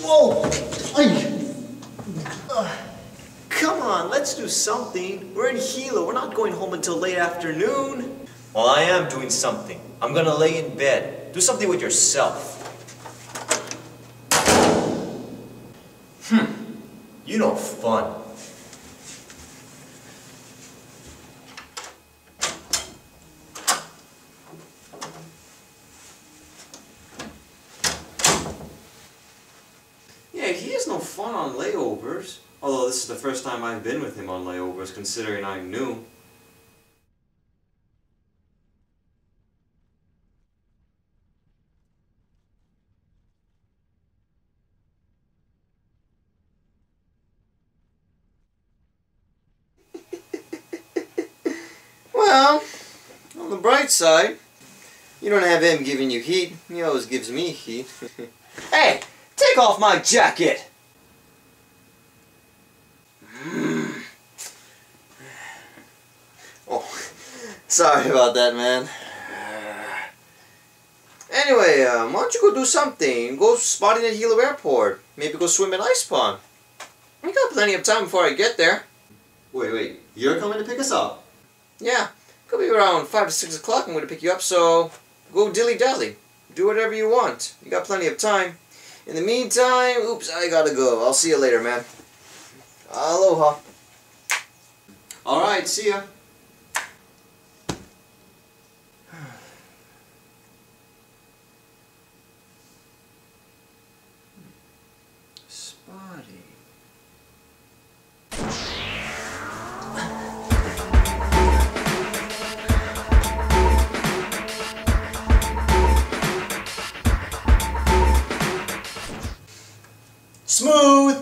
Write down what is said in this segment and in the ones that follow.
Whoa! Come on, let's do something. We're in Hilo. We're not going home until late afternoon. Well, I am doing something. I'm gonna lay in bed. Do something with yourself. You know fun. Yeah, he has no fun on layovers. Although this is the first time I've been with him on layovers, considering I'm new. Well, on the bright side, you don't have him giving you heat. He always gives me heat. Hey, take off my jacket! Oh, sorry about that, man. Anyway, why don't you go do something? Go spotting at Hilo Airport. Maybe go swim at Ice Pond. We got plenty of time before I get there. Wait, you're coming to pick us up? Yeah, could be around 5 to 6 o'clock I'm going to pick you up, so go dilly-dally. Do whatever you want. You got plenty of time. In the meantime, oops, I gotta go. I'll see you later, man. Aloha. Alright, see ya. Spotty. Smooth!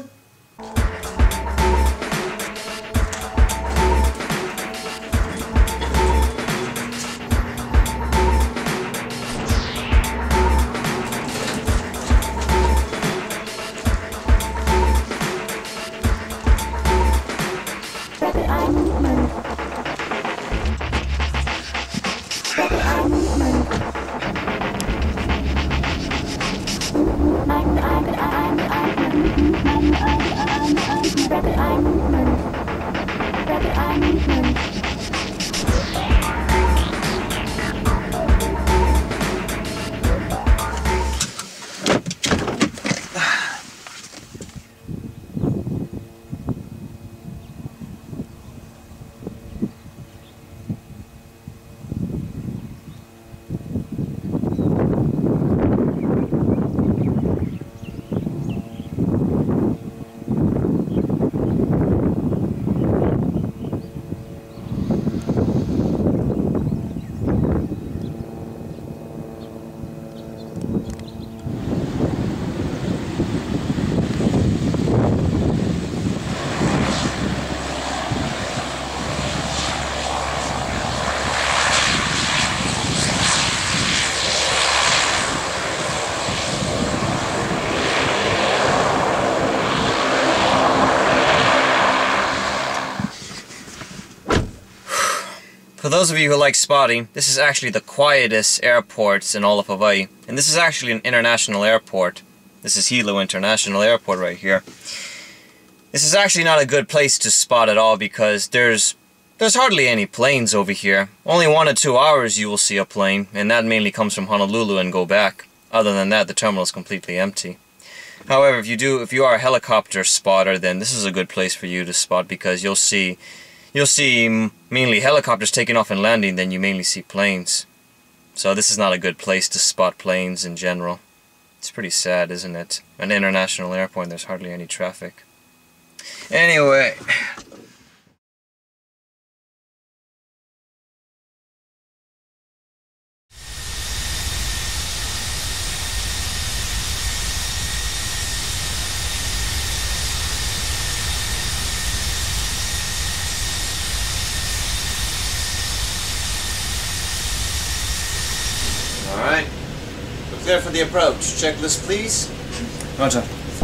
For those of you who like spotting, this is actually the quietest airport in all of Hawaii. And this is actually an international airport. This is Hilo International Airport right here. This is actually not a good place to spot at all because there's hardly any planes over here. Only 1 or 2 hours you will see a plane, and that mainly comes from Honolulu and go back. Other than that, the terminal is completely empty. However, if you are a helicopter spotter, then this is a good place for you to spot because you'll see mainly helicopters taking off and landing, then you mainly see planes. So this is not a good place to spot planes in general. It's pretty sad, isn't it? An international airport and there's hardly any traffic. Anyway. Alright. We're clear for the approach. Checklist, please. Roger.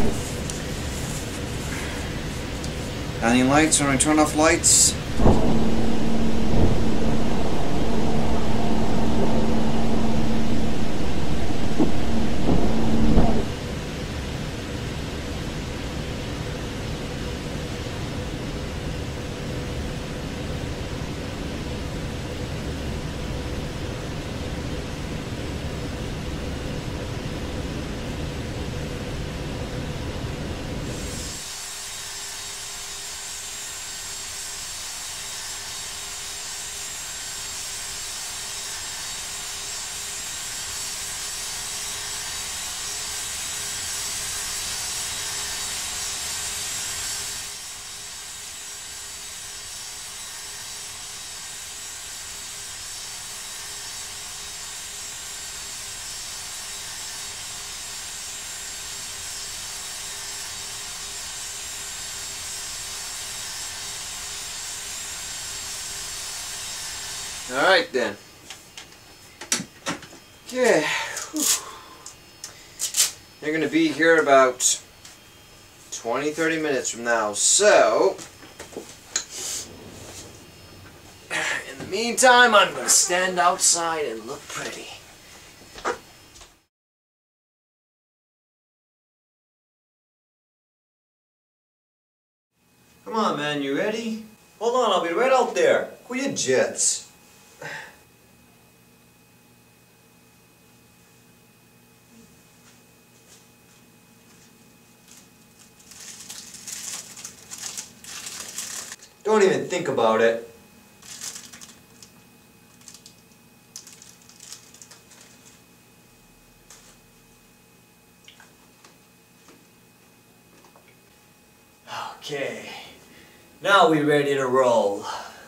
Landing lights, or turn off lights. Alright then. Okay. They're gonna be here about 20-30 minutes from now, so in the meantime I'm gonna stand outside and look pretty. Come on, man, you ready? Hold on, I'll be right out there. Cool your jets. Don't even think about it. Okay, now we're ready to roll.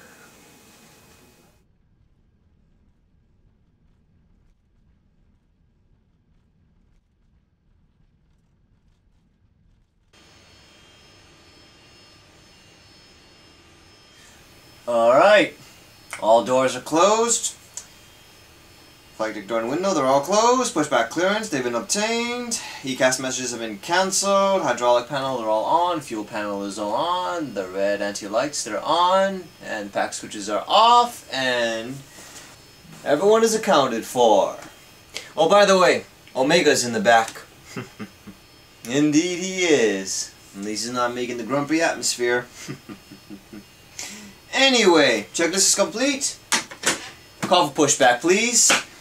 Alright, all doors are closed. Flight deck door and window, they're all closed. Pushback clearance, they've been obtained. ECAS messages have been cancelled. Hydraulic panel, they're all on. Fuel panel is all on. The red anti-lights, they're on. And pack switches are off. And everyone is accounted for. Oh, by the way, Omega's in the back. Indeed he is. At least he's not making the grumpy atmosphere. Anyway, checklist is complete. Call for pushback, please.